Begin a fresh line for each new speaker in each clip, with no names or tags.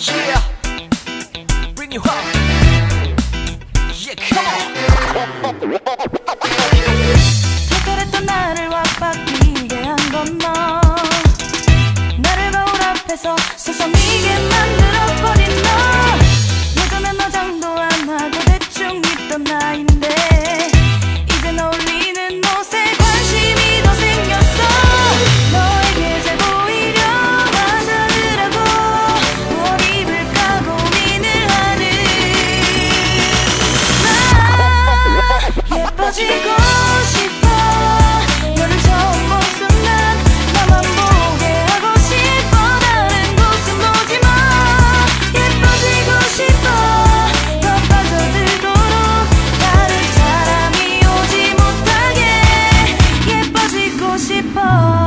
yeah, bring you up. Yeah, come on.
특별했던 나를 왁박이게 한 건 너. 나를 거울 앞에서 서성이게 만들어버린 너. 예전엔 화장도 안 하고 대충 입던 나인데 이젠 어울리는 옷에 관심이 더 생겼어. 너에게 잘 보이려 화장을 하고 뭘 입을까 고민을 하는 나. 예뻐지고 싶어. 너를 처음 본 순간 나만 보게 하고 싶어. 다른 곳은 보지 마. 예뻐지고 싶어. 더 빠져들도록 다른 사람이 오지 못하게 예뻐지고 싶어.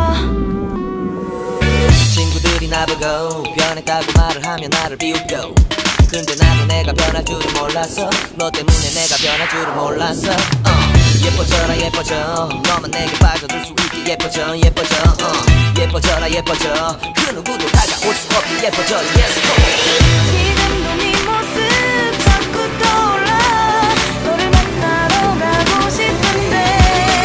친구들이 나보고 변했다고 말을 하면 나를 비웃고, 근데 나도 내가 변할 줄은 몰랐어. 너 때문에 내가 변할 줄은 몰랐어. 예뻐져라 예뻐져. 너만 내게 빠져들 수 있게 예뻐져 예뻐져. 예뻐져라 예뻐져. 그 누구도 다가올 수 없게 예뻐져. Yes,
지금도 네 모습 자꾸 떠올라. 너를 만나러 가고 싶은데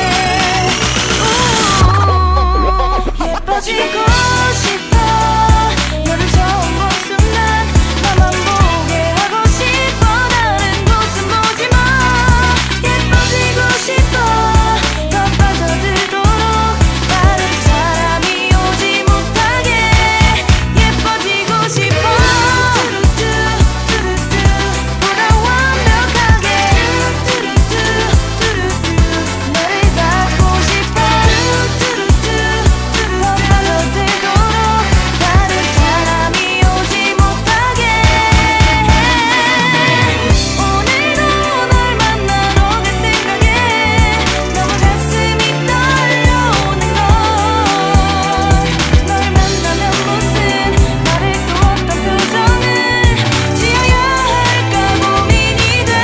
예뻐지고 싶어. 너를 처음 본 순간 나만 보게 하고 싶어. 다른 곳은 보지 마. 예뻐지고 싶어. 더 빠져들도록 다른 사람이 오지 못하게 예뻐지고 싶어. 보다 완벽하게 너를 갖고 싶어. 더 빠져들도록 다른 사람이 오지 못하게. 오늘도 널 만나러 갈 생각에 너무 가슴이 떨려오는 걸. 널 만나면 무슨 말을 또 어떤 표정을 지어야 할까 고민이 돼.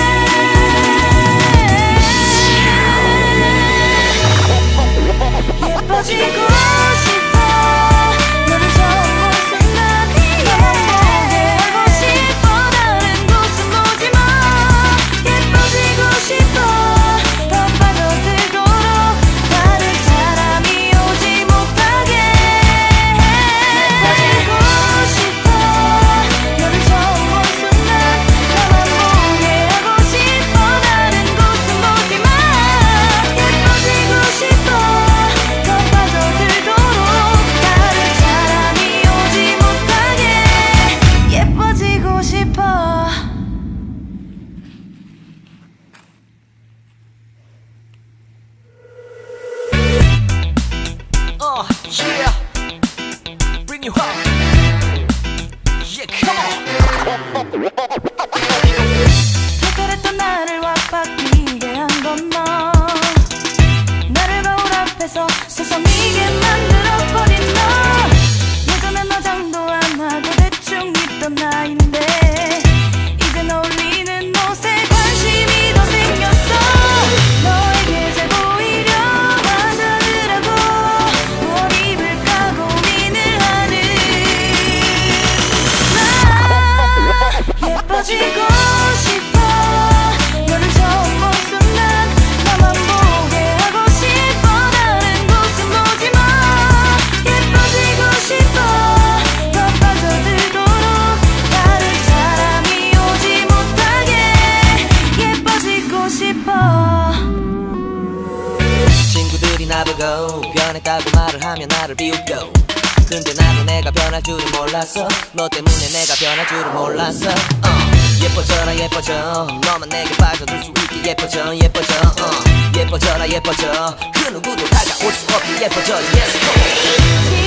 예뻐지고 싶어. 너를 처음 본 순간 나만 보게 하고 싶어. 다른 곳은 보지 마. 예뻐지고 싶어. 더 빠져들도록 다른 사람이 오지 못하게 예뻐지고 싶어. 너를 처음 본 순간 나만 보게 하고 싶어. 다른 곳은 보지 마. 예뻐지고 싶어. 더 빠져들도록 다른 사람이 오지 못하게 예뻐지고 싶어.
yeah, bring you up. Yeah, come on.
특별했던 나를 왁박이게 한 건 너. 나를 거울 앞에서 서성이게 만들어버린 너. 예전엔 화장도 안 하고 대충 입던 나인데 이젠 어울리는 옷에 관심이 더 생겼어. 너에게 잘 보이려 화장을 하고 뭘 입을까 고민을 하는 나. 예뻐지고 싶어. 너를 처음 본 순간 나만 보게 하고 싶어. 다른 곳은 보지 마. 예뻐지고 싶어. 더 빠져들도록 다른 사람이 오지 못하게 예뻐지고 싶어.
친구들이 나보고 변했다고 말을 하면 나를 비웃고, 근데 나도 내가 변할 줄은 몰랐어. 너 때문에 내가 변할 줄은 몰랐어. 예뻐져라 예뻐져. 너만 내게 빠져들 수 있게 예뻐져 예뻐져. 예뻐져라 예뻐져. 그 누구도 다가올 수 없게 예뻐져. Yes,